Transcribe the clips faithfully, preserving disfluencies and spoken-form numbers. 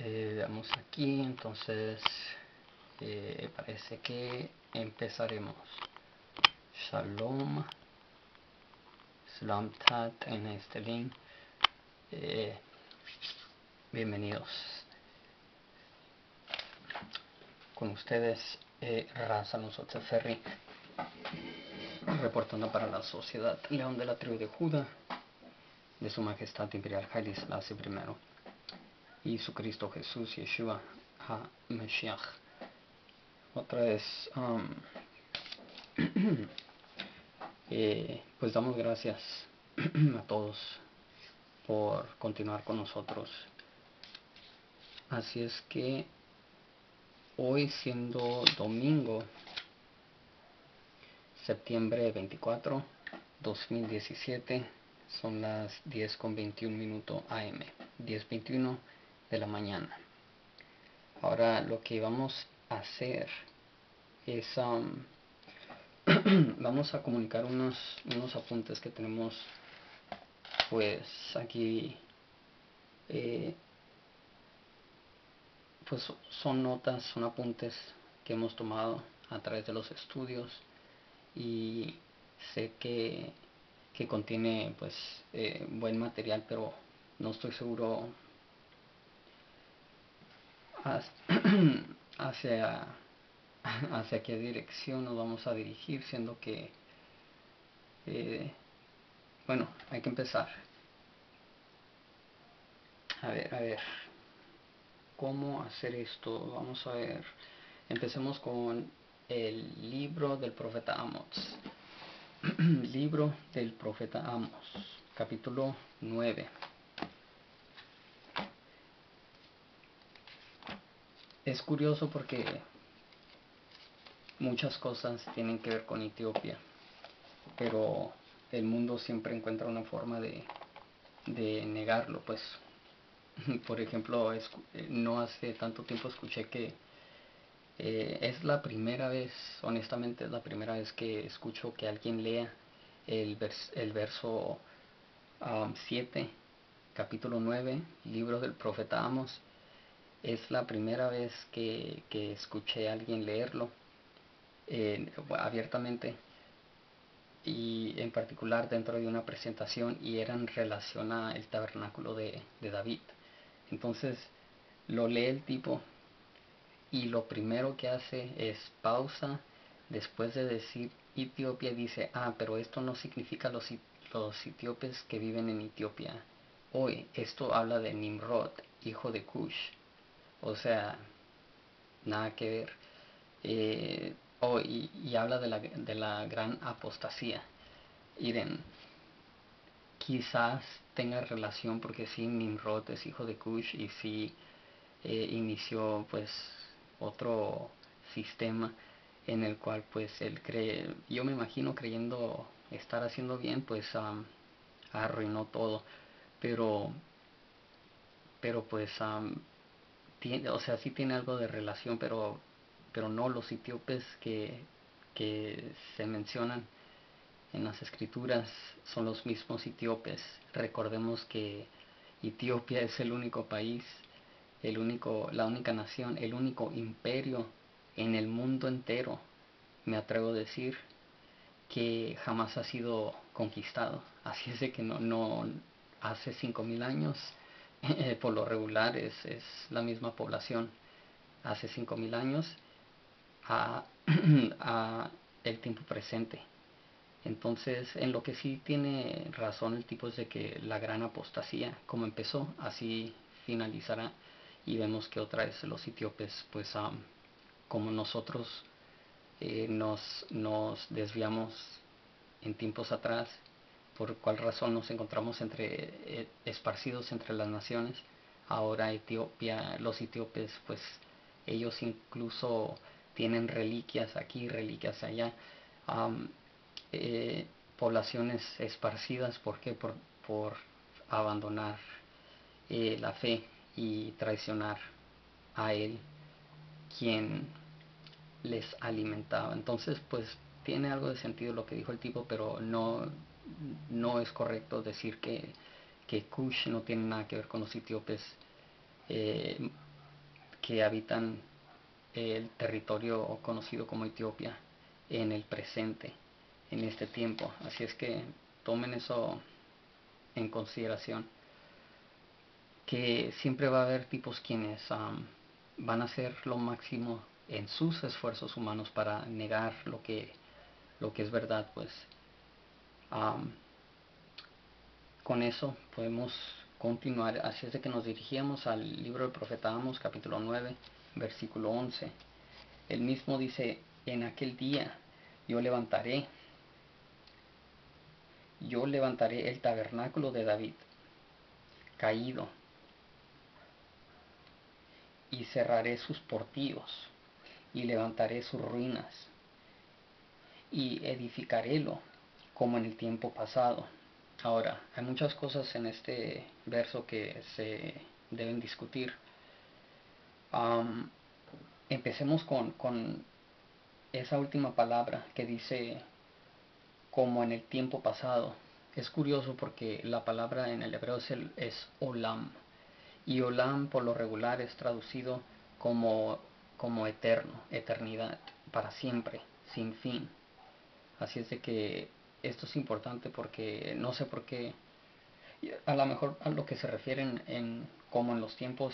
Eh, damos aquí, entonces eh, parece que empezaremos. Shalom, Slamtat en este link. Eh, bienvenidos. Con ustedes, eh, Raza Nosotros Ferry, reportando para la Sociedad León de la Tribu de Judá, de Su Majestad Imperial Haile Selassie primero, y su Cristo Jesús Yeshua HaMashiach. Otra vez, um, eh, pues damos gracias a todos por continuar con nosotros. Así es que hoy, siendo domingo, septiembre veinticuatro, dos mil diecisiete, son las diez con veintiún minutos A M, diez veintiuno de la mañana. Ahora lo que vamos a hacer es um, vamos a comunicar unos, unos apuntes que tenemos pues aquí. eh, pues son notas, son apuntes que hemos tomado a través de los estudios, y sé que, que contiene pues eh, buen material, pero no estoy seguro hacia, hacia qué dirección nos vamos a dirigir, siendo que eh, bueno, hay que empezar. A ver, a ver, ¿cómo hacer esto? Vamos a ver. Empecemos con el libro del profeta Amos. Libro del profeta Amos, capítulo nueve. Es curioso porque muchas cosas tienen que ver con Etiopía, pero el mundo siempre encuentra una forma de, de negarlo, pues. Por ejemplo, es, no hace tanto tiempo escuché que eh, es la primera vez, honestamente es la primera vez que escucho que alguien lea el, vers, el verso um, siete, capítulo nueve, libro del profeta Amos. Es la primera vez que, que escuché a alguien leerlo eh, abiertamente, y en particular dentro de una presentación, y era en relación al tabernáculo de, de David. Entonces lo lee el tipo, y lo primero que hace es pausa. Después de decir Etiopía, dice: ah, pero esto no significa los, los etíopes que viven en Etiopía hoy. Esto habla de Nimrod, hijo de Cush. O sea, nada que ver. Eh, oh, y, y habla de la, de la gran apostasía. Miren, quizás tenga relación, porque sí, Nimrod es hijo de Cush, y sí eh, inició pues otro sistema en el cual pues él cree, yo me imagino, creyendo estar haciendo bien, pues um, arruinó todo. Pero pero pues um, tiene, o sea, sí tiene algo de relación, pero pero no los etíopes que que se mencionan en las escrituras son los mismos etíopes. Recordemos que Etiopía es el único país, el único, la única nación, el único imperio en el mundo entero, me atrevo a decir, que jamás ha sido conquistado. Así es de que no, no hace cinco mil años, eh, por lo regular es, es la misma población. Hace cinco mil años a, a el tiempo presente. Entonces, en lo que sí tiene razón el tipo es de que la gran apostasía, como empezó, así finalizará. Y vemos que otra vez los etíopes, pues um, como nosotros eh, nos, nos desviamos en tiempos atrás, por cuál razón nos encontramos entre eh, esparcidos entre las naciones. Ahora Etiopía, los etíopes, pues ellos incluso tienen reliquias aquí, reliquias allá. Um, eh, poblaciones esparcidas. ¿Por qué? Por, por abandonar eh, la fe y traicionar a él, quien les alimentaba. Entonces, pues tiene algo de sentido lo que dijo el tipo, pero no, no es correcto decir que, que Kush no tiene nada que ver con los etíopes. Eh, que habitan el territorio conocido como Etiopía en el presente, en este tiempo. Así es que tomen eso en consideración, que siempre va a haber tipos quienes um, van a hacer lo máximo en sus esfuerzos humanos para negar lo que, lo que es verdad. Pues um, con eso podemos continuar. Así es de que nos dirigíamos al libro del profeta Amos, capítulo nueve, versículo once. El mismo dice: en aquel día yo levantaré, yo levantaré el tabernáculo de David caído, y cerraré sus portillos, y levantaré sus ruinas, y edificarélo como en el tiempo pasado. Ahora, hay muchas cosas en este verso que se deben discutir. Um, empecemos con, con esa última palabra que dice como en el tiempo pasado. Es curioso porque la palabra en el hebreo es, el, es olam, y olam por lo regular es traducido como, como eterno, eternidad, para siempre, sin fin. Así es de que esto es importante porque no sé por qué, a lo mejor a lo que se refieren en como en los tiempos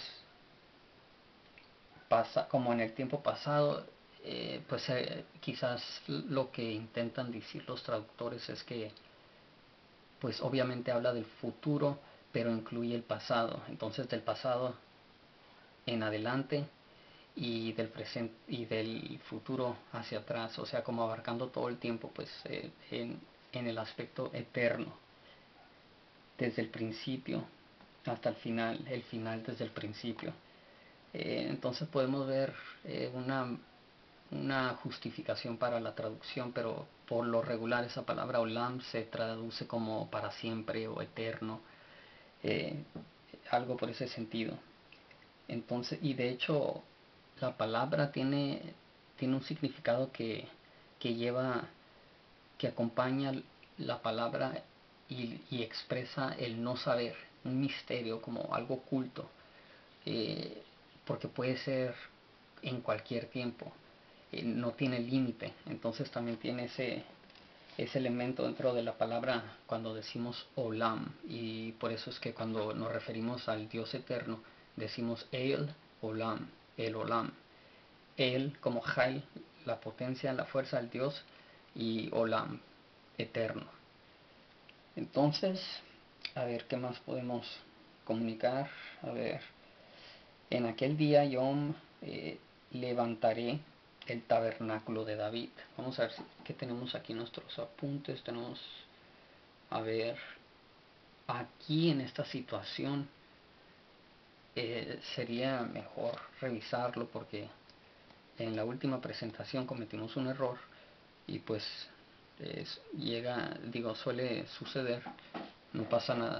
pasa, como en el tiempo pasado, eh, pues eh, quizás lo que intentan decir los traductores es que pues obviamente habla del futuro, pero incluye el pasado. Entonces del pasado en adelante y del presente y del futuro hacia atrás, o sea, como abarcando todo el tiempo, pues eh, en, en el aspecto eterno, desde el principio hasta el final, el final desde el principio. Eh, entonces podemos ver eh, una, una justificación para la traducción, pero por lo regular esa palabra olam se traduce como para siempre o eterno, eh, algo por ese sentido. Entonces, y de hecho la palabra tiene, tiene un significado que, que lleva, que acompaña la palabra y, y expresa el no saber, un misterio, como algo oculto, eh, porque puede ser en cualquier tiempo, eh, no tiene límite. Entonces también tiene ese, ese elemento dentro de la palabra cuando decimos olam, y por eso es que cuando nos referimos al Dios eterno decimos el olam, el olam, el como Jai, la potencia, la fuerza del Dios, y olam, eterno. Entonces, a ver qué más podemos comunicar. A ver, en aquel día yo eh, levantaré el tabernáculo de David. Vamos a ver si, qué tenemos aquí en nuestros apuntes. Tenemos, a ver, aquí en esta situación eh, sería mejor revisarlo porque en la última presentación cometimos un error y pues es, llega, digo, suele suceder, no pasa nada.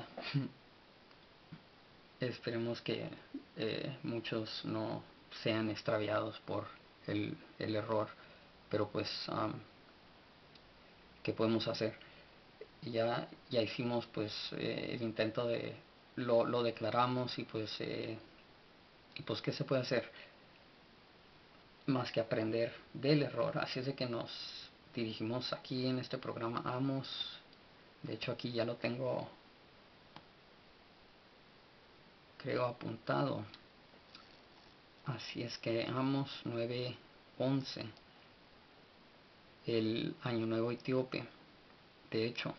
Esperemos que eh, muchos no sean extraviados por el, el error, pero pues um, ¿qué podemos hacer? Ya, ya hicimos pues eh, el intento de, lo, lo declaramos y pues, eh, y pues ¿qué se puede hacer? Más que aprender del error. Así es de que nos dirigimos aquí en este programa Amos. De hecho aquí ya lo tengo, creo, apuntado. Así es que Amos nueve once, el año nuevo etíope. De hecho,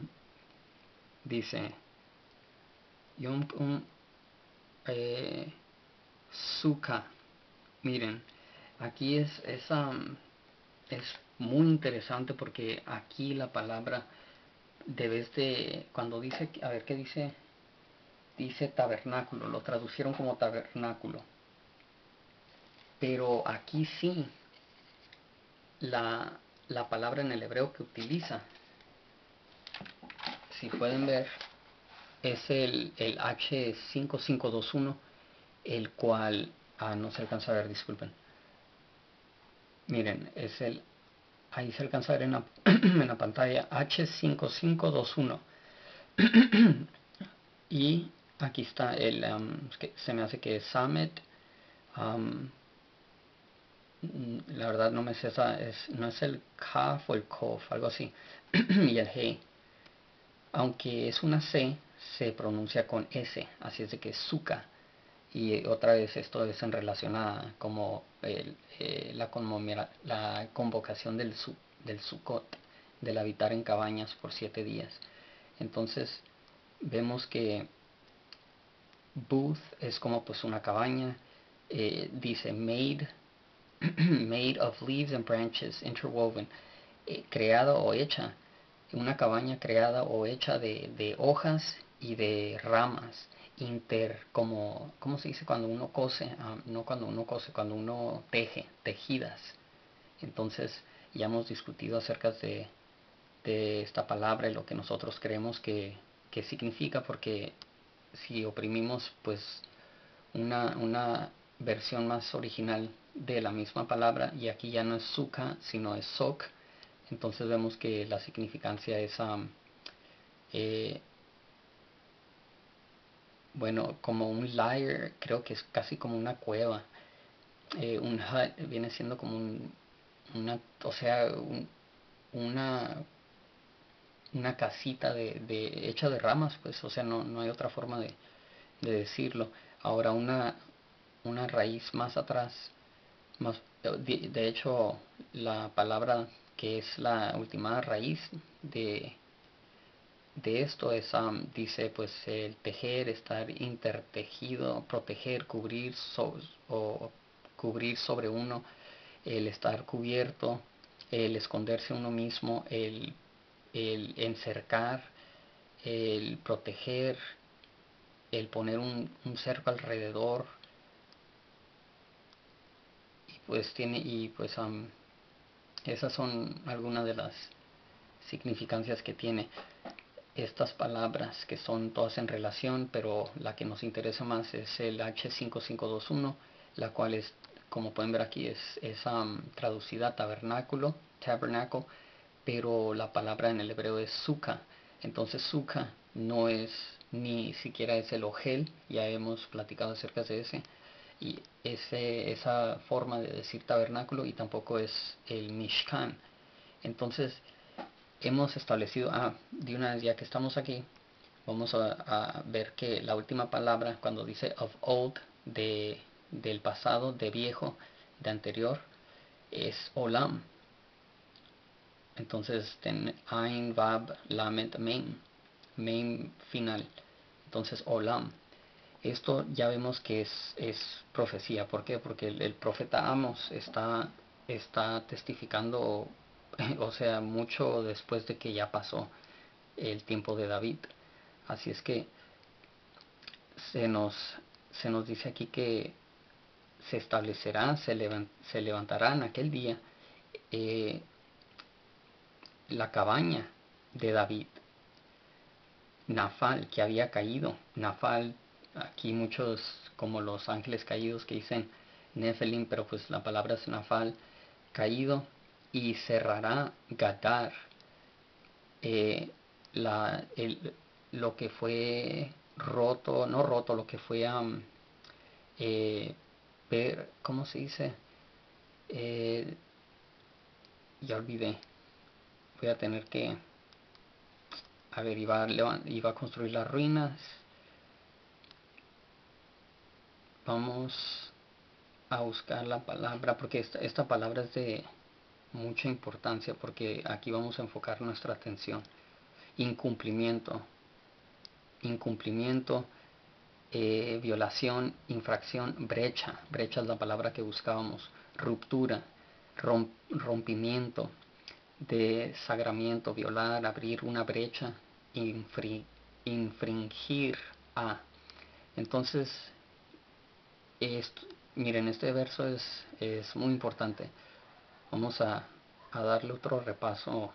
dice Yom um, eh, Suka. Miren, aquí es, es, um, es muy interesante porque aquí la palabra debes de, cuando dice, a ver qué dice, dice tabernáculo, lo traducieron como tabernáculo, pero aquí sí, la, la palabra en el hebreo que utiliza, si pueden ver, es el, el H cinco cinco dos uno, el cual, ah, no se alcanza a ver, disculpen, miren, es el, ahí se alcanza a ver en la, en la pantalla, H cinco cinco dos uno. Y aquí está el, um, que se me hace que es Samet Um, la verdad no me sé esa, es, no es el kaf o el kof, algo así. Y el he, aunque es una C, se pronuncia con S, así es de que suka. Y otra vez esto es en relación a como el, eh, la, la convocación del, su, del Sukkot, del habitar en cabañas por siete días. Entonces vemos que booth es como pues una cabaña, eh, dice made, made of leaves and branches interwoven, eh, creada o hecha, una cabaña creada o hecha de, de hojas y de ramas, inter, como, ¿cómo se dice cuando uno cose? Ah, no cuando uno cose, cuando uno teje, tejidas. Entonces ya hemos discutido acerca de, de esta palabra y lo que nosotros creemos que, que significa, porque si oprimimos pues una, una versión más original de la misma palabra, y aquí ya no es suka sino es sok, entonces vemos que la significancia es um, eh, bueno, como un lair, creo que es casi como una cueva. Eh, un hut viene siendo como un, una, o sea, un, una, una casita de, de, hecha de ramas, pues, o sea, no, no hay otra forma de, de decirlo. Ahora, una, una raíz más atrás, más, de, de hecho, la palabra que es la última raíz de, de esto es, um, dice, pues el tejer, estar intertejido, proteger, cubrir so, o cubrir sobre uno, el estar cubierto, el esconderse uno mismo, el, el encercar, el proteger, el poner un, un cerco alrededor, y pues tiene, y pues um, esas son algunas de las significancias que tiene estas palabras, que son todas en relación, pero la que nos interesa más es el H cinco cinco dos uno, la cual es, como pueden ver aquí, es, es um, traducida a tabernáculo, tabernacle, pero la palabra en el hebreo es suka. Entonces suka no es ni siquiera es el ogel, ya hemos platicado acerca de ese, y ese, esa forma de decir tabernáculo, y tampoco es el mishkan. Entonces hemos establecido, ah, de una vez ya que estamos aquí, vamos a, a ver que la última palabra, cuando dice of old, de, del pasado, de viejo, de anterior, es olam. Entonces, ten Ain, Vab, Lamed, Mem, Mem final. Entonces, olam. Esto ya vemos que es, es profecía. ¿Por qué? Porque el, el profeta Amos está, está testificando, o sea, mucho después de que ya pasó el tiempo de David. Así es que se nos, se nos dice aquí que se establecerá, se, levant, se levantará en aquel día eh, la cabaña de David, Nafal, que había caído. Nafal, aquí muchos como los ángeles caídos que dicen Nephilim, pero pues la palabra es Nafal, caído, y cerrará Gadar, eh, la, el, lo que fue roto, no roto, lo que fue, um, eh, per, ¿cómo se dice? Eh, ya olvidé, voy a tener que, a ver, iba a, iba a construir las ruinas. Vamos a buscar la palabra, porque esta, esta palabra es de mucha importancia, porque aquí vamos a enfocar nuestra atención. Incumplimiento, incumplimiento, eh, violación, infracción, brecha, brecha es la palabra que buscábamos, ruptura, romp, rompimiento, desagramiento, violar, abrir una brecha, infri, infringir a. Entonces, esto, miren, este verso es, es muy importante. Vamos a, a darle otro repaso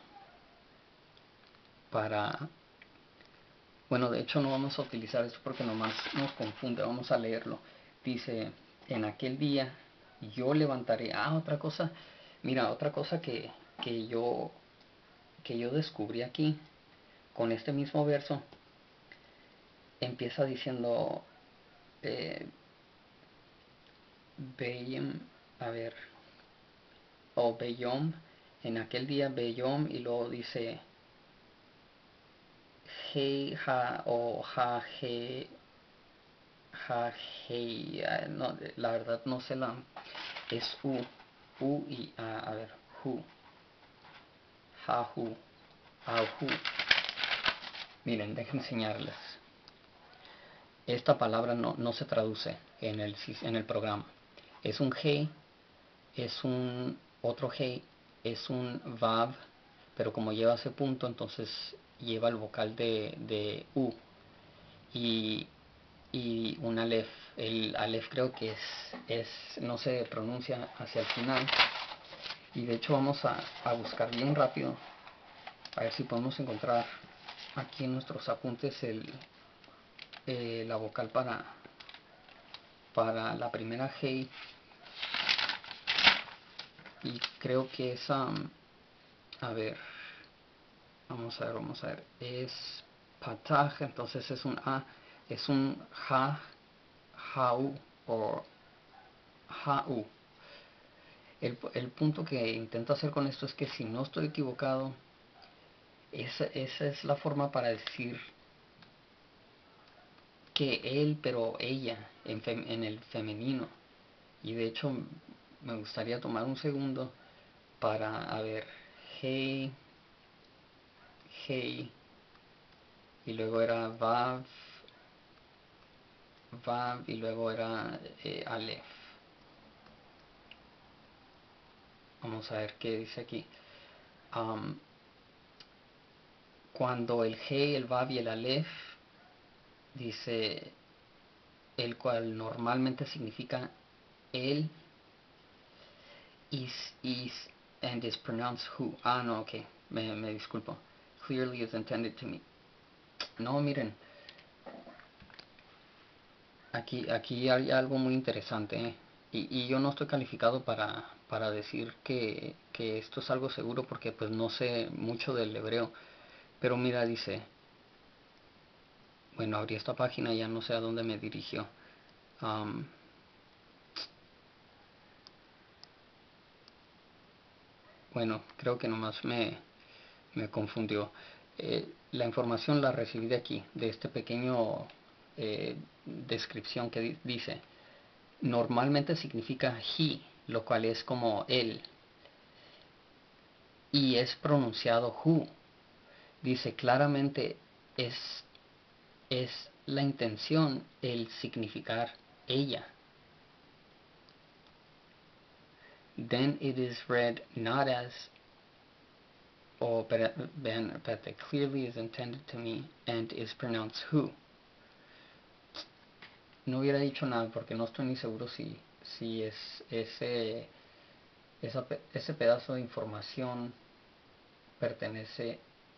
para... Bueno, de hecho no vamos a utilizar esto porque nomás nos confunde. Vamos a leerlo. Dice, en aquel día yo levantaré... Ah, otra cosa. Mira, otra cosa que, que yo que yo descubrí aquí con este mismo verso. Empieza diciendo... Eh, Beyem, a ver, o Beyom, en aquel día Beyom, y luego dice Hei, Ha, o Ha, He, Ha, Hei, ah, no, la verdad no sé la, es U, U y A, a ver, Hu, Ha, Hu, A, Hu. Miren, déjenme enseñarles. Esta palabra no, no se traduce en el, en el programa. Es un Hei, es un otro Hei, es un Vav, pero como lleva ese punto, entonces lleva el vocal de, de U y, y un Aleph. El Aleph creo que es, es, no se pronuncia hacia el final. Y de hecho vamos a, a buscar bien rápido, a ver si podemos encontrar aquí en nuestros apuntes el, eh, la vocal para, para la primera Hei. Y creo que es, um, a ver, vamos a ver, vamos a ver, es Pataj, entonces es un A, es un Ja, Jau o Jau. El, el punto que intento hacer con esto es que si no estoy equivocado, esa, esa es la forma para decir que él, pero ella, en, fem, en el femenino. Y de hecho me gustaría tomar un segundo para, a ver, hey, hey, y luego era Vav, Vav, y luego era eh, Aleph. Vamos a ver qué dice aquí. Um, cuando el He, el Vav y el Aleph, dice, el cual normalmente significa él, is, is, and is pronounced who. Ah, no, ok, me, me disculpo. Clearly is intended to me. No, miren, aquí, aquí hay algo muy interesante, ¿eh? y, y yo no estoy calificado para, para decir que, que esto es algo seguro porque pues no sé mucho del hebreo. Pero mira, dice, bueno, abrí esta página y ya no sé a dónde me dirigió. Um, bueno, creo que nomás me, me confundió. Eh, la información la recibí de aquí, de este pequeño eh, descripción que di dice, normalmente significa he, lo cual es como él, y es pronunciado who. Dice claramente es, es la intención el significar ella. Then it is read not as, oh, but, but that clearly is intended to me and is pronounced who. No hubiera dicho nada porque no estoy ni seguro si, si es ese, esa, ese pedazo de información pertenece.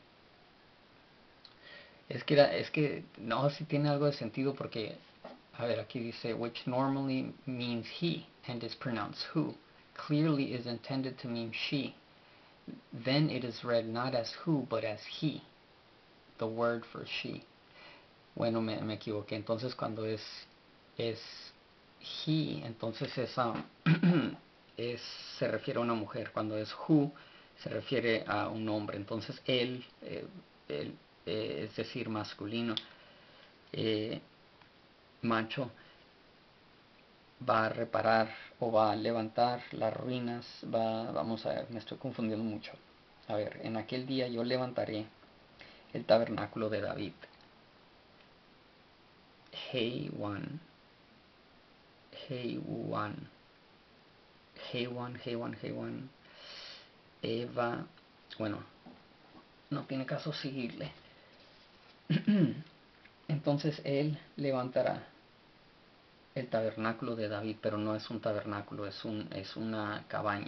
Es que, era, es que no, si tiene algo de sentido porque, a ver, aquí dice, which normally means he and is pronounced who, clearly is intended to mean she. Then it is read not as who, but as he, the word for she. Bueno, me, me equivoqué. Entonces cuando es, es he, entonces esa es, se refiere a una mujer. Cuando es who, se refiere a un hombre. Entonces él, eh, él eh, es decir, masculino, eh, macho, va a reparar o va a levantar las ruinas. Va, vamos a ver, me estoy confundiendo mucho. A ver, en aquel día yo levantaré el tabernáculo de David. Hey one, hey one. Hey one, hey one, hey one. Eva, bueno, no tiene caso seguirle. Entonces él levantará el tabernáculo de David, pero no es un tabernáculo, es, un, es una cabaña.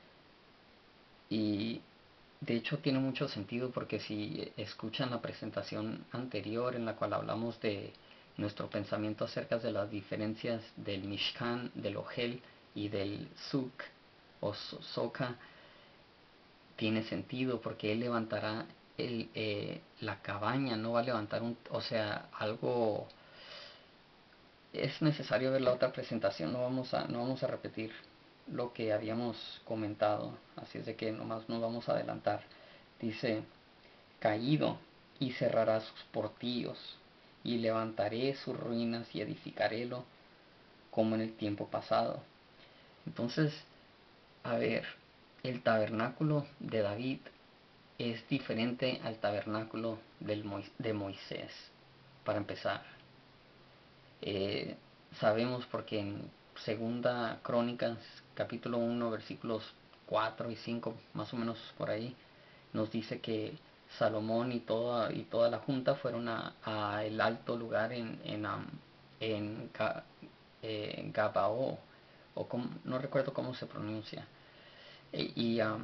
Y de hecho tiene mucho sentido porque si escuchan la presentación anterior en la cual hablamos de nuestro pensamiento acerca de las diferencias del Mishkan, del Ohel y del Suk o Soka, tiene sentido porque él levantará el, eh, la cabaña, no va a levantar un, o sea, algo es necesario ver la otra presentación, no vamos a, no vamos a repetir lo que habíamos comentado, así es de que nomás nos vamos a adelantar. Dice, caído, y cerrará sus portillos, y levantaré sus ruinas y edificarélo como en el tiempo pasado. Entonces, a ver, el tabernáculo de David es diferente al tabernáculo del Mo de Moisés, para empezar. Eh, sabemos porque en Segunda Crónicas, capítulo uno, versículos cuatro y cinco, más o menos por ahí, nos dice que Salomón y toda, y toda la junta fueron a, a el alto lugar en, en, um, en Ga, eh, Gabao, o como, no recuerdo cómo se pronuncia, e, y, um,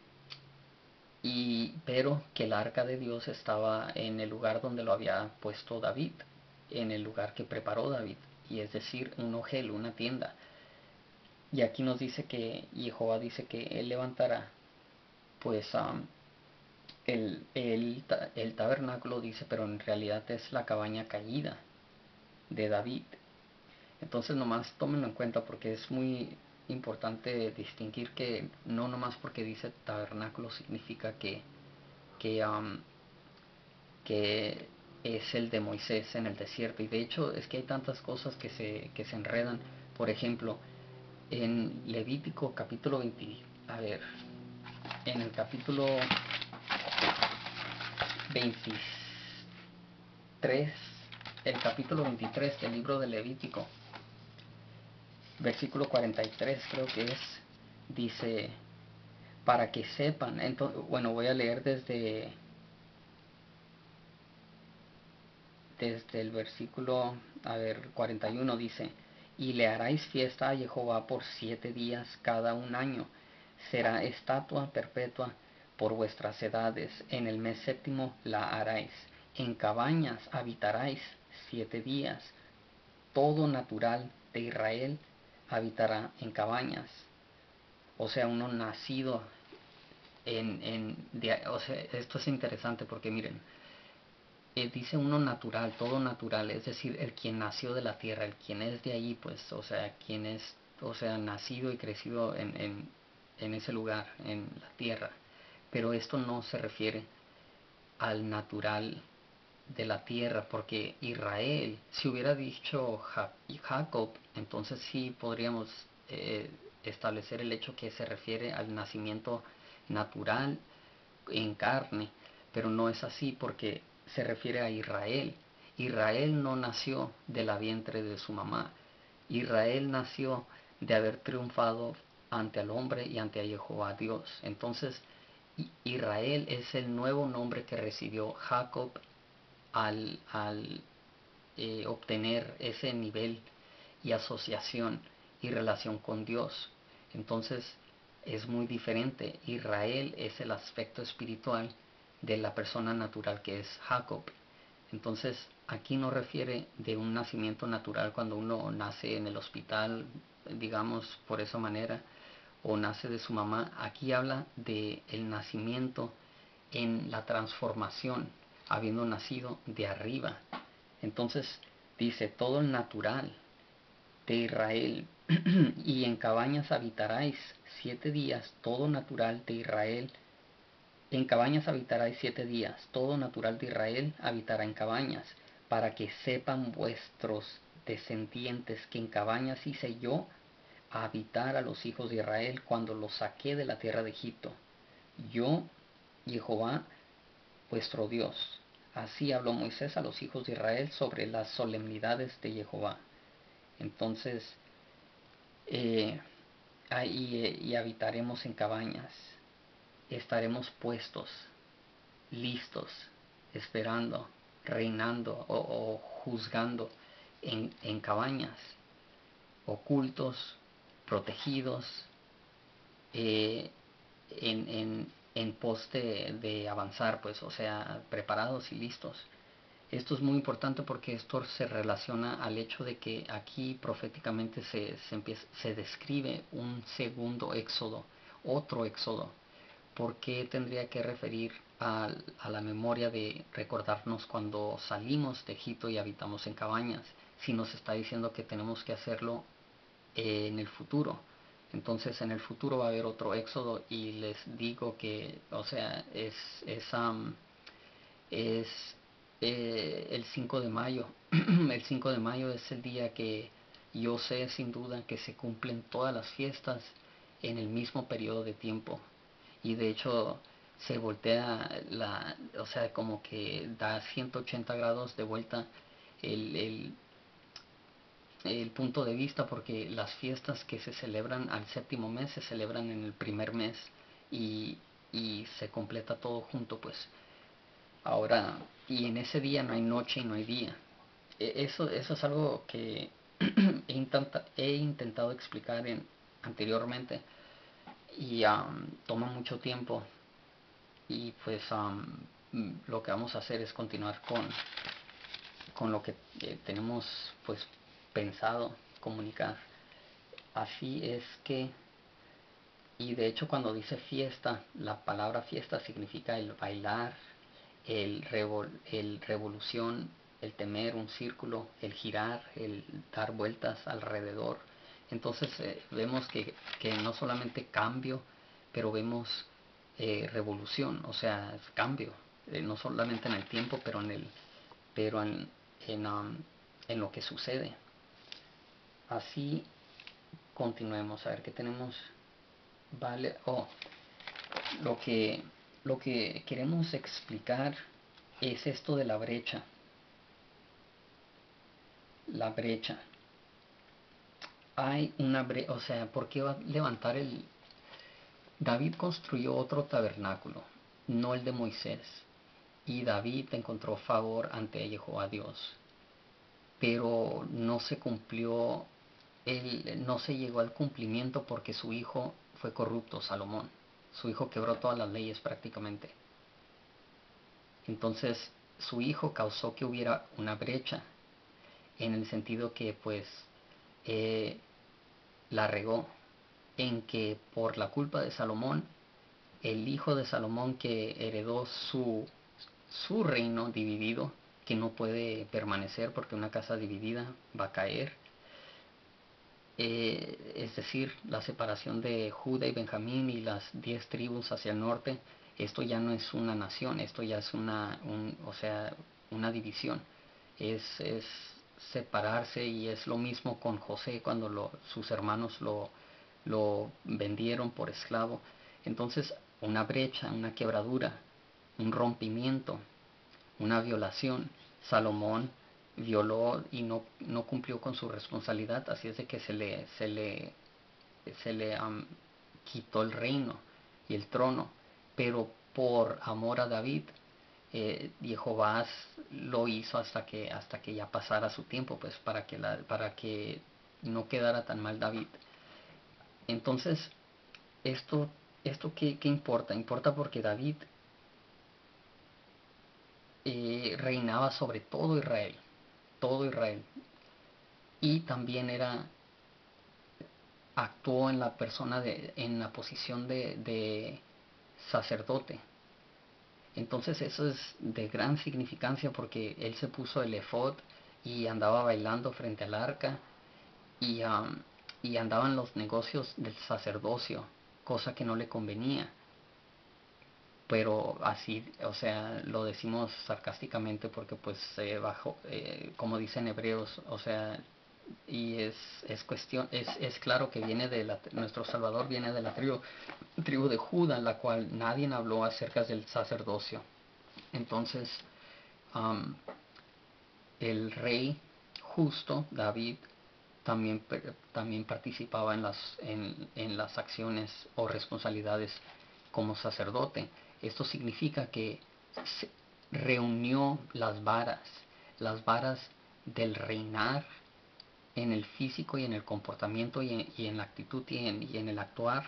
y pero que el arca de Dios estaba en el lugar donde lo había puesto David, en el lugar que preparó David, y es decir, un ogel, una tienda. Y aquí nos dice que Jehová dice que él levantará pues um, el, el, el tabernáculo, dice, pero en realidad es la cabaña caída de David. Entonces nomás tómenlo en cuenta porque es muy importante distinguir que no nomás porque dice tabernáculo significa que, que, um, que es el de Moisés en el desierto. Y de hecho es que hay tantas cosas que se, que se enredan. Por ejemplo, en Levítico capítulo veinte, a ver, en el capítulo veintitrés, el capítulo veintitrés del libro de Levítico, versículo cuarenta y tres creo que es, dice, para que sepan, entonces, bueno, voy a leer desde, desde el versículo, a ver, cuarenta y uno dice, y le haráis fiesta a Jehová por siete días cada un año, será estatua perpetua por vuestras edades, en el mes séptimo la haráis, en cabañas habitaráis siete días, todo natural de Israel habitará en cabañas, o sea, uno nacido en, en de, o sea, esto es interesante porque miren, eh, dice uno natural, todo natural, es decir, el quien nació de la tierra, el quien es de ahí, pues, o sea, quien es, o sea, nacido y crecido en, en, en ese lugar, en la tierra. Pero esto no se refiere al natural de la tierra, porque Israel, si hubiera dicho Jacob, entonces sí podríamos eh, establecer el hecho que se refiere al nacimiento natural en carne, pero no es así porque se refiere a Israel. Israel no nació de la vientre de su mamá. Israel nació de haber triunfado ante el hombre y ante a Jehová Dios. Entonces, Israel es el nuevo nombre que recibió Jacob al, al eh, obtener ese nivel y asociación y relación con Dios. Entonces es muy diferente. Israel es el aspecto espiritual de la persona natural que es Jacob. Entonces aquí no refiere de un nacimiento natural cuando uno nace en el hospital, digamos por esa manera, o nace de su mamá. Aquí habla de el nacimiento en la transformación, habiendo nacido de arriba. Entonces dice, todo el natural de Israel, y en cabañas habitaráis siete días, todo natural de Israel. En cabañas habitaráis siete días, todo natural de Israel habitará en cabañas, para que sepan vuestros descendientes que en cabañas hice yo a habitar a los hijos de Israel cuando los saqué de la tierra de Egipto. Yo, Jehová, vuestro Dios. Así habló Moisés a los hijos de Israel sobre las solemnidades de Jehová. Entonces, eh, ahí eh, y habitaremos en cabañas. Estaremos puestos, listos, esperando, reinando o, o juzgando en, en cabañas, ocultos, protegidos, eh, en, en, en pos de, de avanzar, pues, o sea, preparados y listos. Esto es muy importante porque esto se relaciona al hecho de que aquí proféticamente se, se, empieza, se describe un segundo éxodo, otro éxodo. ¿Por qué tendría que referir a, a la memoria de recordarnos cuando salimos de Egipto y habitamos en cabañas? si nos está diciendo que tenemos que hacerlo eh, en el futuro. Entonces en el futuro va a haber otro éxodo y les digo que, o sea, es, es, um, es eh, el cinco de mayo. El cinco de mayo es el día que yo sé sin duda que se cumplen todas las fiestas en el mismo periodo de tiempo. Y de hecho se voltea la, o sea, como que da ciento ochenta grados de vuelta el, el, el punto de vista, porque las fiestas que se celebran al séptimo mes se celebran en el primer mes y, y se completa todo junto, pues. Ahora, y en ese día no hay noche y no hay día. Eso, eso es algo que he, intenta, he intentado explicar en, anteriormente y um, toma mucho tiempo y pues um, lo que vamos a hacer es continuar con, con lo que eh, tenemos pues pensado comunicar. Así es que, y de hecho cuando dice fiesta, la palabra fiesta significa el bailar, el, revol, el revolución, el temer un círculo, el girar, el dar vueltas alrededor. Entonces eh, vemos que, que no solamente cambio, pero vemos eh, revolución, o sea, es cambio, eh, no solamente en el tiempo, pero en el, pero en, en, um, en lo que sucede. Así continuemos a ver qué tenemos. Vale, oh, lo que lo que queremos explicar es esto de la brecha. La brecha. Hay una brecha, o sea, ¿por qué va a levantar el... David construyó otro tabernáculo, no el de Moisés, y David encontró favor ante Jehová Dios, pero no se cumplió, él, no se llegó al cumplimiento porque su hijo fue corrupto, Salomón. Su hijo quebró todas las leyes prácticamente. Entonces su hijo causó que hubiera una brecha, en el sentido que pues eh, la regó, en que por la culpa de Salomón, el hijo de Salomón que heredó su, su reino dividido, que no puede permanecer porque una casa dividida va a caer, eh, es decir, la separación de Judá y Benjamín y las diez tribus hacia el norte, esto ya no es una nación, esto ya es una, un, o sea, una división, es, es separarse, y es lo mismo con José cuando lo, sus hermanos lo, lo vendieron por esclavo. Entonces, una brecha, una quebradura, un rompimiento, una violación. Salomón violó y no, no cumplió con su responsabilidad, así es de que se le, se le, se le um, quitó el reino y el trono, pero por amor a David, eh, Jehová lo hizo hasta que, hasta que ya pasara su tiempo, pues para que, la, para que no quedara tan mal David. Entonces, esto, esto ¿qué, qué importa? Importa porque David eh, reinaba sobre todo Israel, todo Israel. Y también era, actuó en la persona de, en la posición de, de sacerdote. Entonces eso es de gran significancia porque él se puso el efod y andaba bailando frente al arca y, um, y andaba en los negocios del sacerdocio, cosa que no le convenía. Pero así, o sea, lo decimos sarcásticamente porque pues eh, bajo, eh, como dicen hebreos, o sea, y es, es cuestión, es, es claro que viene de la, nuestro Salvador viene de la tribu, tribu de Judá, la cual nadie habló acerca del sacerdocio. Entonces, um, el rey justo, David, también, también participaba en las, en, en las acciones o responsabilidades como sacerdote. Esto significa que se reunió las varas, las varas del reinar en el físico y en el comportamiento y en, y en la actitud y en, y en el actuar,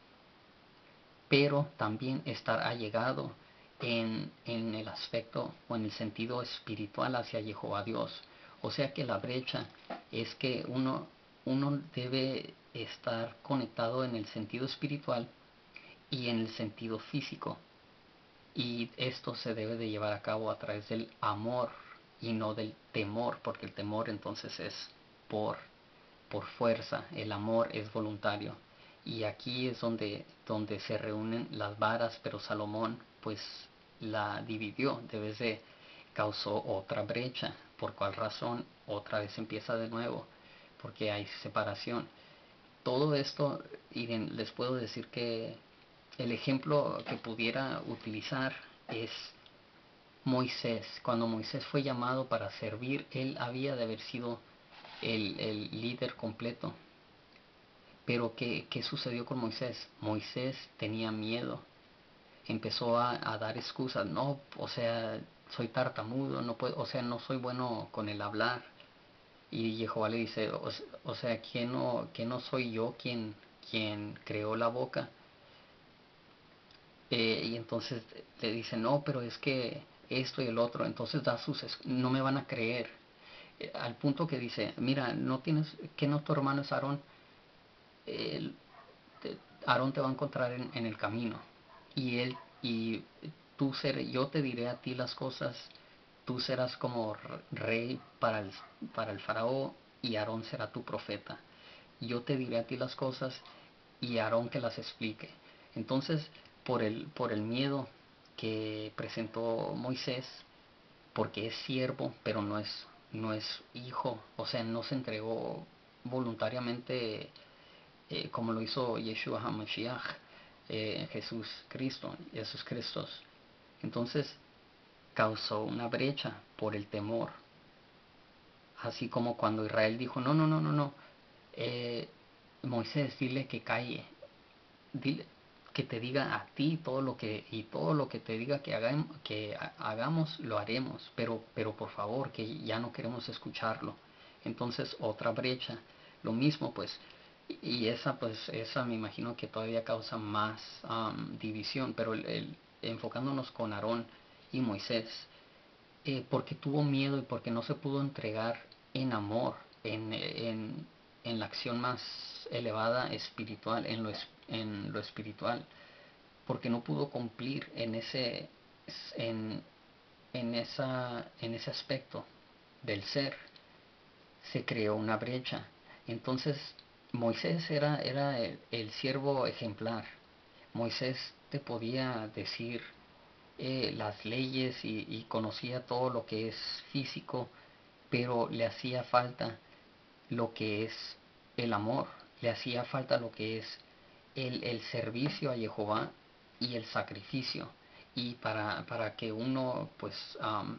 pero también estar allegado en, en el aspecto o en el sentido espiritual hacia Jehová Dios. O sea que la brecha es que uno, uno debe estar conectado en el sentido espiritual y en el sentido físico. Y esto se debe de llevar a cabo a través del amor, y no del temor, porque el temor entonces es por, por fuerza, el amor es voluntario. Y aquí es donde, donde se reúnen las varas, pero Salomón pues la dividió, de vez de causó otra brecha. ¿Por cuál razón? Otra vez empieza de nuevo, porque hay separación. Todo esto, y les puedo decir que el ejemplo que pudiera utilizar es Moisés. Cuando Moisés fue llamado para servir, él había de haber sido el, el líder completo. Pero ¿qué, ¿qué sucedió con Moisés? Moisés tenía miedo. Empezó a, a dar excusas. No, o sea, soy tartamudo, no puedo, o sea, no soy bueno con el hablar. Y Jehová le dice, o, o sea, ¿quién no, que no soy yo quien, quien creó la boca? Eh, y entonces le dice, no, pero es que esto y el otro. Entonces da sus, no me van a creer. Eh, al punto que dice, mira, no tienes, que no tu hermano es Aarón. Eh, Aarón te va a encontrar en, en el camino. Y él, y tú seré, yo te diré a ti las cosas. Tú serás como rey para el, para el faraón y Aarón será tu profeta. Yo te diré a ti las cosas y Aarón que las explique. Entonces, por el, por el miedo que presentó Moisés, porque es siervo, pero no es, no es hijo, o sea, no se entregó voluntariamente eh, como lo hizo Yeshua HaMashiach, eh, Jesús Cristo, Jesús Cristo. Entonces, causó una brecha por el temor. Así como cuando Israel dijo, no, no, no, no, no, eh, Moisés, dile que calle, dile que te diga a ti todo lo que, y todo lo que te diga que, hagamos, que hagamos, lo haremos, pero, pero por favor, que ya no queremos escucharlo. Entonces, otra brecha, lo mismo pues, y esa pues, esa me imagino que todavía causa más um, división, pero el, el, enfocándonos con Aarón y Moisés, eh, porque tuvo miedo y porque no se pudo entregar en amor, en, en, en la acción más elevada espiritual, en lo, en lo espiritual, porque no pudo cumplir en ese, en, en, esa, en ese aspecto del ser, se creó una brecha. Entonces Moisés era, era el, el siervo ejemplar. Moisés te podía decir eh, las leyes y, y conocía todo lo que es físico, pero le hacía falta lo que es el amor, le hacía falta lo que es el, el servicio a Jehová y el sacrificio. Y para, para que uno pues um,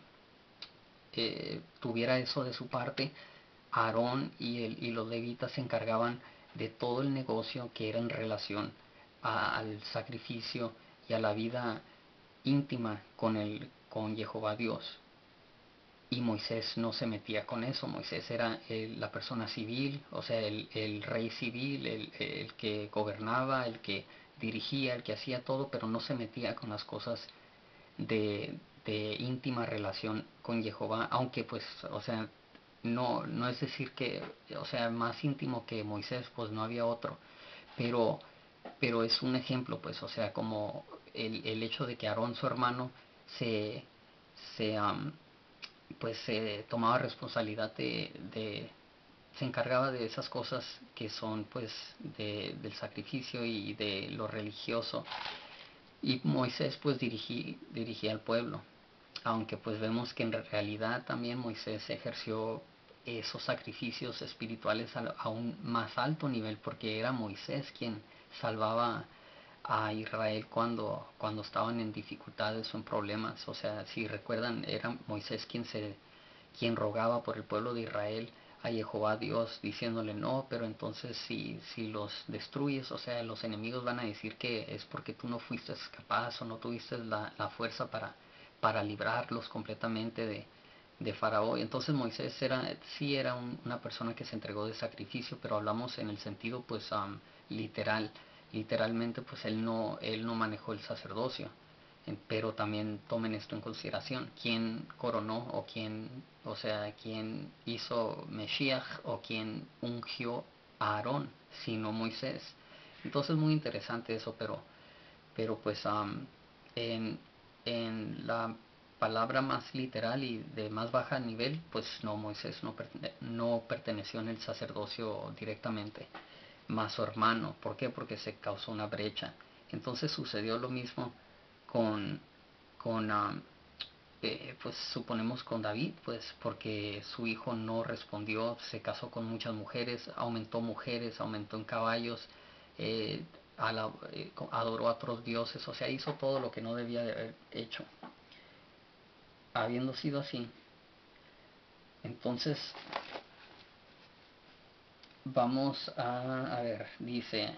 eh, tuviera eso de su parte, Aarón y, el, y los levitas se encargaban de todo el negocio que era en relación a, al sacrificio y a la vida íntima con, el, con Jehová Dios. Y Moisés no se metía con eso. Moisés era el, la persona civil, o sea, el, el rey civil, el, el, que gobernaba, el que dirigía, el que hacía todo, pero no se metía con las cosas de, de íntima relación con Jehová, aunque pues, o sea, no, no es decir que, o sea, más íntimo que Moisés, pues no había otro, pero, pero es un ejemplo, pues, o sea, como el, el hecho de que Aarón, su hermano, se, se um, pues se tomaba responsabilidad de, de, se encargaba de esas cosas que son pues de, del sacrificio y de lo religioso, y Moisés pues dirigí, dirigía al pueblo, aunque pues vemos que en realidad también Moisés ejerció esos sacrificios espirituales a un más alto nivel, porque era Moisés quien salvaba a Israel cuando, cuando estaban en dificultades o en problemas. O sea, si recuerdan, era Moisés quien se quien rogaba por el pueblo de Israel a Jehová Dios, diciéndole, no, pero entonces si, si los destruyes, o sea, los enemigos van a decir que es porque tú no fuiste capaz o no tuviste la, la fuerza para, para librarlos completamente de, de Faraón. Entonces Moisés era, sí era un, una persona que se entregó de sacrificio, pero hablamos en el sentido pues um, literal. Literalmente pues él no, él no manejó el sacerdocio. Pero también tomen esto en consideración, quién coronó o quién, o sea, quién hizo Mesías o quién ungió a Aarón, sino Moisés. Entonces muy interesante eso, pero, pero pues um, en, en la palabra más literal y de más baja nivel, pues no, Moisés no, pertene no perteneció en el sacerdocio directamente, más su hermano. ¿Por qué? Porque se causó una brecha. Entonces sucedió lo mismo con, con um, eh, pues suponemos con David, pues porque su hijo no respondió, se casó con muchas mujeres, aumentó mujeres, aumentó en caballos, eh, a la, eh, adoró a otros dioses, o sea, hizo todo lo que no debía de haber hecho. Habiendo sido así, entonces vamos a, a ver, dice,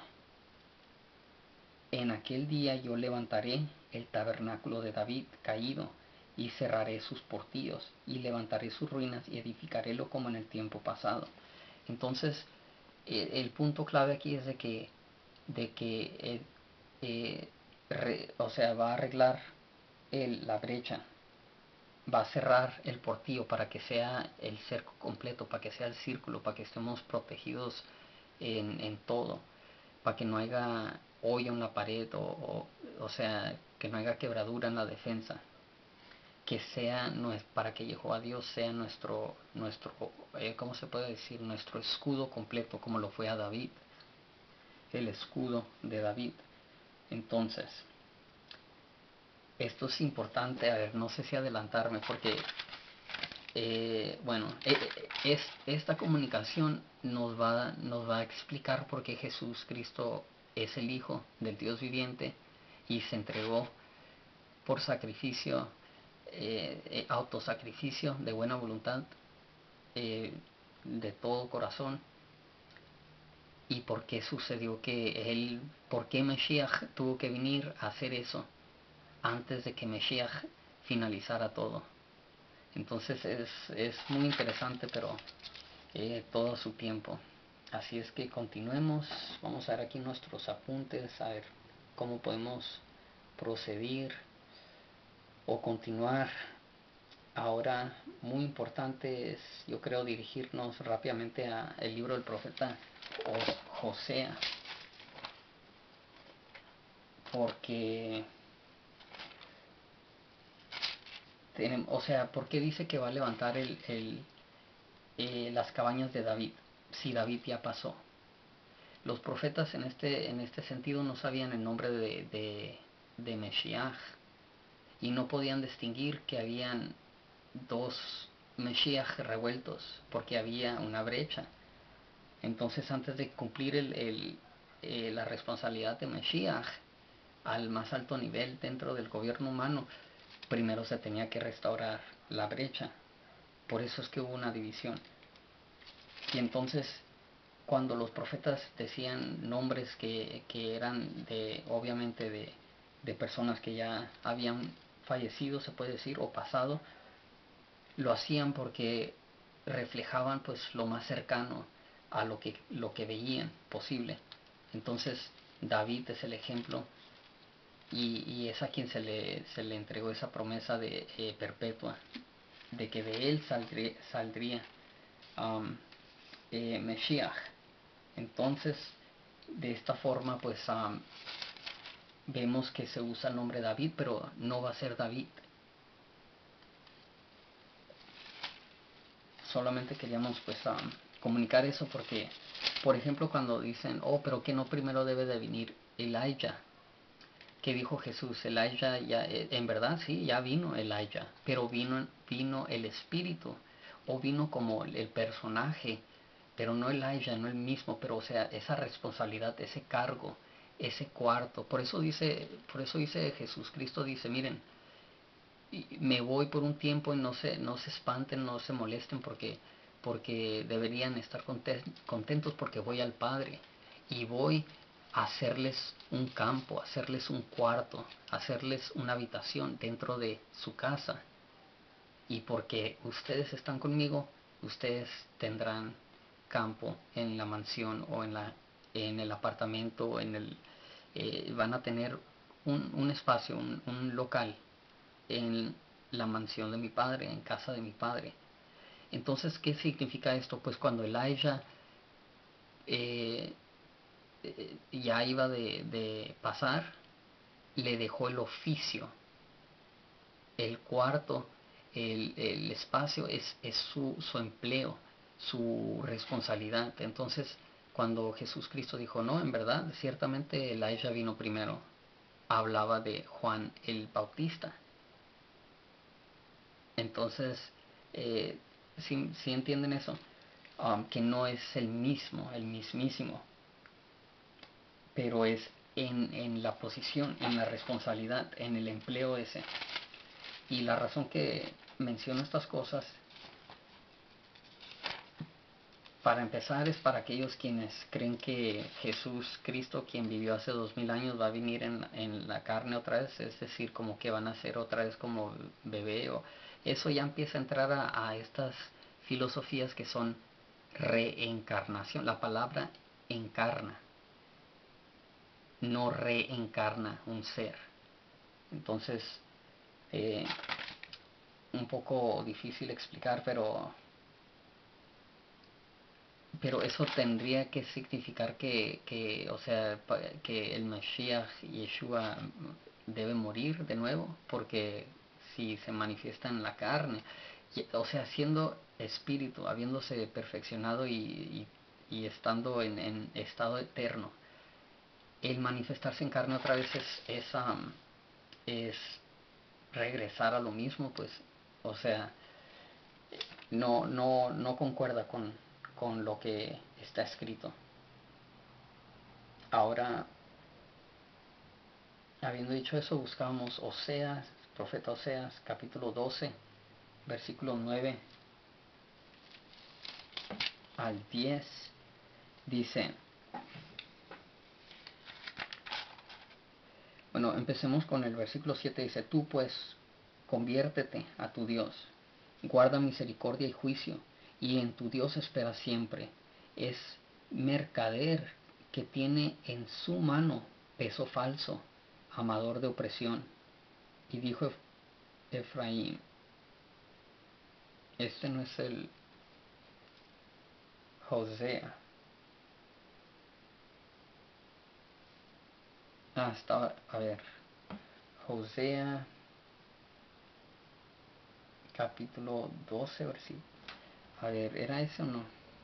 en aquel día yo levantaré el tabernáculo de David caído y cerraré sus portillos y levantaré sus ruinas y edificarélo como en el tiempo pasado. Entonces, eh, el punto clave aquí es de que, de que eh, eh, re, o sea, va a arreglar el, la brecha, va a cerrar el portillo para que sea el cerco completo, para que sea el círculo, para que estemos protegidos en, en todo, para que no haya hoyo en la pared, o, o, o sea, que no haya quebradura en la defensa, que sea, no es para que Jehová Dios sea nuestro, nuestro eh, ¿cómo se puede decir? Nuestro escudo completo, como lo fue a David, el escudo de David. Entonces, esto es importante, a ver, no sé si adelantarme, porque eh, bueno, eh, es, esta comunicación nos va, nos va a explicar por qué Jesús Cristo es el Hijo del Dios viviente y se entregó por sacrificio, eh, eh, autosacrificio de buena voluntad, eh, de todo corazón, y por qué sucedió que él, por qué Mesías tuvo que venir a hacer eso antes de que Mesías finalizara todo. Entonces es, es muy interesante, pero eh, todo a su tiempo. Así es que continuemos, vamos a ver aquí nuestros apuntes, a ver cómo podemos proceder o continuar. Ahora, muy importante es, yo creo, dirigirnos rápidamente a el libro del profeta Josea, porque tenemos, o sea, ¿por qué dice que va a levantar el, el, eh, las cabañas de David, si David ya pasó? Los profetas en este, en este sentido no sabían el nombre de, de, de Mesías y no podían distinguir que habían dos Mesías revueltos porque había una brecha. Entonces, antes de cumplir el, el, eh, la responsabilidad de Mesías al más alto nivel dentro del gobierno humano, primero se tenía que restaurar la brecha. Por eso es que hubo una división. Y entonces, cuando los profetas decían nombres que, que eran de, obviamente, de, de personas que ya habían fallecido, se puede decir, o pasado, lo hacían porque reflejaban pues lo más cercano a lo que, lo que veían posible. Entonces David es el ejemplo, y, y es a quien se le, se le entregó esa promesa de eh, perpetua, de que de él saldría, saldría um, eh, Mesías. Entonces, de esta forma, pues um, vemos que se usa el nombre David, pero no va a ser David. Solamente queríamos pues um, comunicar eso porque, por ejemplo, cuando dicen, oh, pero que no primero debe de venir Elijah, que dijo Jesús, Elijah ya, eh, en verdad sí, ya vino Elijah, pero vino, vino el Espíritu, o vino como el personaje, pero no Elijah, no el mismo, pero o sea, esa responsabilidad, ese cargo, ese cuarto. Por eso dice, por eso dice Jesús Cristo, dice, miren, me voy por un tiempo y no se, no se espanten, no se molesten, porque, porque deberían estar contentos porque voy al Padre y voy a hacerles un campo, hacerles un cuarto, hacerles una habitación dentro de su casa. Y porque ustedes están conmigo, ustedes tendrán campo en la mansión o en, la, en el apartamento, en el, eh, van a tener un, un espacio, un, un local en la mansión de mi padre, en casa de mi padre. Entonces, ¿qué significa esto? Pues cuando Elijah eh, eh, ya iba de, de pasar, le dejó el oficio el cuarto, el, el espacio es, es su, su empleo, su responsabilidad. Entonces, cuando Jesús Cristo dijo, no, en verdad, ciertamente Elijah vino primero, hablaba de Juan el Bautista. Entonces, eh, ¿sí, sí entienden eso? Um, que no es el mismo, el mismísimo, pero es en, en la posición, en la responsabilidad, en el empleo ese. Y la razón que menciono estas cosas, para empezar, es para aquellos quienes creen que Jesús Cristo, quien vivió hace dos mil años, va a venir en, en la carne otra vez, es decir, como que van a ser otra vez como bebé, o eso ya empieza a entrar a, a estas filosofías que son reencarnación. La palabra encarna, no reencarna un ser. Entonces, eh, un poco difícil explicar, pero pero eso tendría que significar que, que o sea, que el Mashiach, Yeshua, debe morir de nuevo, porque si se manifiesta en la carne, o sea, siendo espíritu, habiéndose perfeccionado y, y, y estando en, en estado eterno, el manifestarse en carne otra vez es, es, um, es regresar a lo mismo, pues, o sea, no, no, no concuerda con, con lo que está escrito. Ahora, habiendo dicho eso, buscamos Oseas, profeta Oseas, capítulo doce, versículo nueve al diez, dice, bueno, empecemos con el versículo siete, dice, tú pues, conviértete a tu Dios, guarda misericordia y juicio, y en tu Dios espera siempre. Es mercader que tiene en su mano peso falso, amador de opresión. Y dijo Efraín, este no es el Josea. Ah, estaba, a ver, Josea, capítulo doce, versículo. A ver, ¿era ese o no?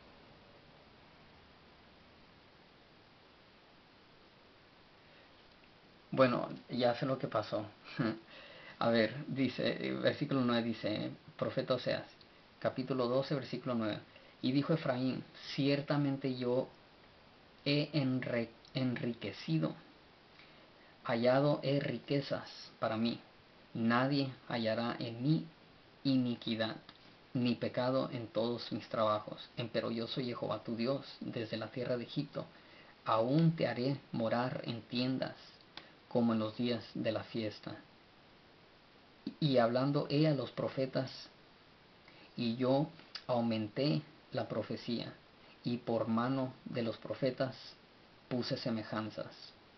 Bueno, ya sé lo que pasó. A ver, dice, versículo nueve dice, profeta Oseas, capítulo doce, versículo nueve. Y dijo Efraín, ciertamente yo he enre enriquecido, hallado he riquezas para mí. Nadie hallará en mí iniquidad, ni pecado en todos mis trabajos. Empero yo soy Jehová tu Dios, desde la tierra de Egipto. Aún te haré morar en tiendas, como en los días de la fiesta. Y hablando he a los profetas, y yo aumenté la profecía, y por mano de los profetas puse semejanzas.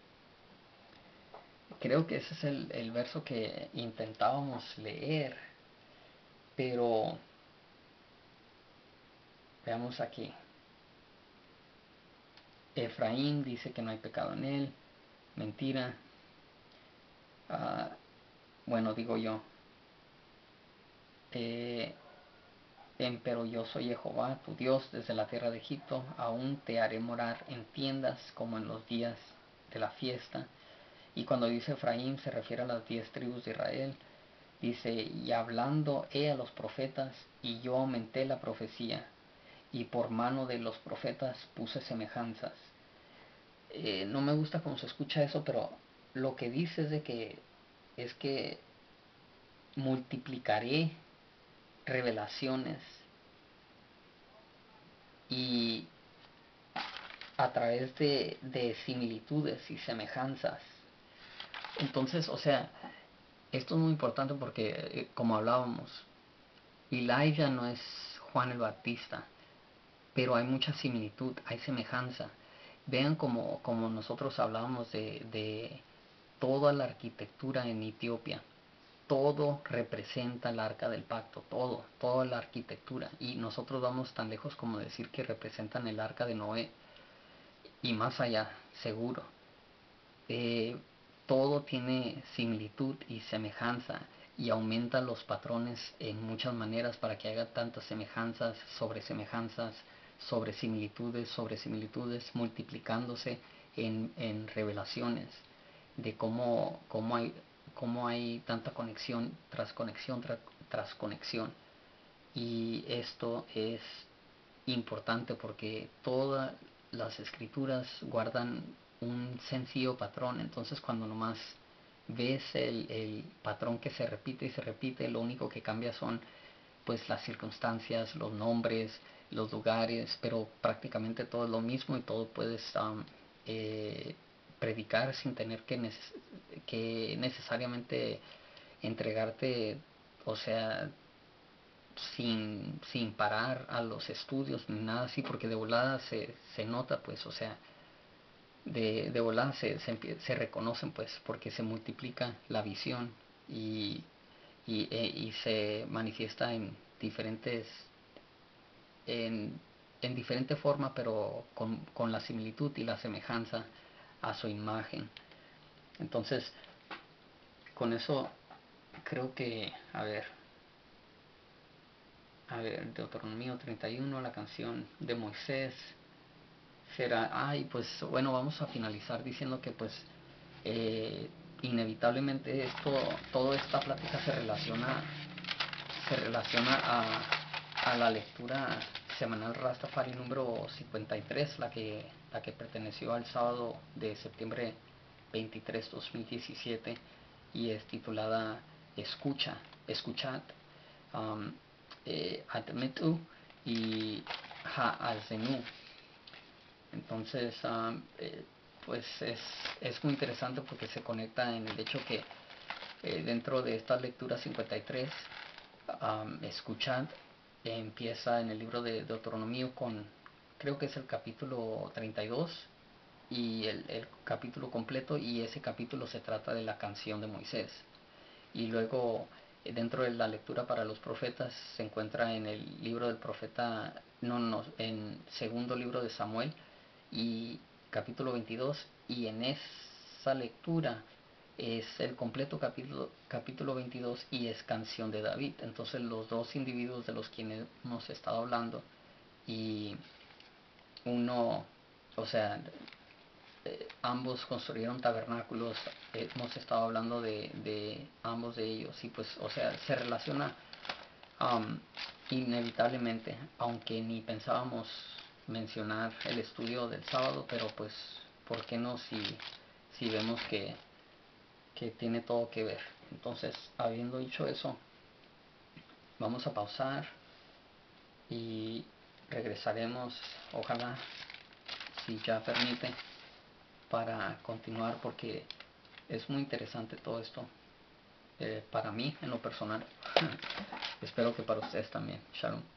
Creo que ese es el, el verso que intentábamos leer, pero veamos aquí. Efraín dice que no hay pecado en él, mentira. Uh, bueno, digo yo, eh, Empero yo soy Jehová, tu Dios, desde la tierra de Egipto, aún te haré morar en tiendas como en los días de la fiesta. Y cuando dice Efraín se refiere a las diez tribus de Israel. Dice, y hablando he a los profetas, y yo aumenté la profecía, y por mano de los profetas puse semejanzas. Eh, no me gusta cómo se escucha eso, pero lo que dice es de que es que multiplicaré revelaciones y a través de, de similitudes y semejanzas. Entonces, o sea, esto es muy importante porque, eh, como hablábamos, Elijah no es Juan el Bautista, pero hay mucha similitud, hay semejanza. Vean como, como nosotros hablábamos de, de toda la arquitectura en Etiopía. Todo representa el arca del pacto, todo, toda la arquitectura. Y nosotros vamos tan lejos como decir que representan el arca de Noé. Y más allá, seguro. Eh, todo tiene similitud y semejanza. y aumenta los patrones en muchas maneras para que haga tantas semejanzas sobre semejanzas, sobre similitudes, sobre similitudes, multiplicándose en, en revelaciones de cómo, cómo, hay, cómo hay tanta conexión tras conexión tras, tras conexión. Y esto es importante porque todas las escrituras guardan un sencillo patrón. Entonces cuando nomás ves el, el patrón que se repite y se repite, lo único que cambia son pues las circunstancias, los nombres, los lugares, pero prácticamente todo es lo mismo y todo puedes um, eh, predicar sin tener que, neces que necesariamente entregarte, o sea, sin, sin parar a los estudios ni nada así, porque de volada se, se nota, pues, o sea, de, de volada se, se, se reconocen, pues, porque se multiplica la visión y, y, e, y se manifiesta en diferentes, en, en diferente forma, pero con, con la similitud y la semejanza a su imagen. Entonces, con eso creo que, a ver, a ver, Deuteronomio treinta y uno, la canción de Moisés, será, ay, pues bueno, vamos a finalizar diciendo que pues eh, inevitablemente esto, toda esta plática se relaciona, se relaciona a, a la lectura semanal Rastafari número cincuenta y tres, la que, la que perteneció al sábado de septiembre veintitrés, dos mil diecisiete, y es titulada Escucha, Escuchad, um, eh, Admetu y Ha'azenu. Entonces, um, eh, pues es, es muy interesante porque se conecta en el hecho que eh, dentro de esta lectura cincuenta y tres, um, escuchad, eh, empieza en el libro de Deuteronomio con, creo que es el capítulo treinta y dos y el, el capítulo completo, y ese capítulo se trata de la canción de Moisés. Y luego eh, dentro de la lectura para los profetas se encuentra en el libro del profeta, no, no, en segundo libro de Samuel y capítulo veintidós, y en esa lectura es el completo capítulo, capítulo veintidós, y es canción de David. Entonces los dos individuos de los quienes hemos estado hablando, y uno, o sea, eh, ambos construyeron tabernáculos, eh, hemos estado hablando de, de ambos de ellos, y pues, o sea, se relaciona um, inevitablemente, aunque ni pensábamos mencionar el estudio del sábado, pero pues, ¿por qué no si, si vemos que, que tiene todo que ver? Entonces, habiendo dicho eso, vamos a pausar y regresaremos, ojalá, si ya permite, para continuar, porque es muy interesante todo esto, eh, para mí en lo personal. Espero que para ustedes también. Shalom.